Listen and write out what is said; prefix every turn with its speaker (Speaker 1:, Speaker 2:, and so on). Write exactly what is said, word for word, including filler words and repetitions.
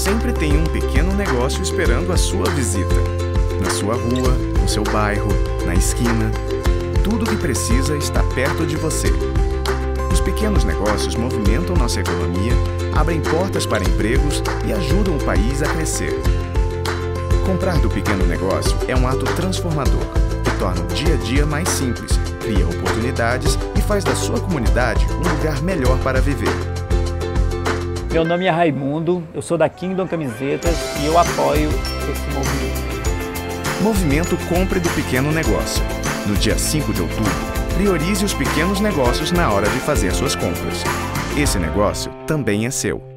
Speaker 1: sempre tem um pequeno negócio esperando a sua visita. Na sua rua, no seu bairro, na esquina. Tudo o que precisa está perto de você. Os pequenos negócios movimentam nossa economia, abrem portas para empregos e ajudam o país a crescer. Comprar do pequeno negócio é um ato transformador, que torna o dia a dia mais simples, cria oportunidades e faz da sua comunidade um lugar melhor para viver.
Speaker 2: Meu nome é Raimundo, eu sou da Kingdom Camisetas e eu apoio esse movimento.
Speaker 1: Movimento Compre do Pequeno Negócio. No dia cinco de outubro, priorize os pequenos negócios na hora de fazer suas compras. Esse negócio também é seu.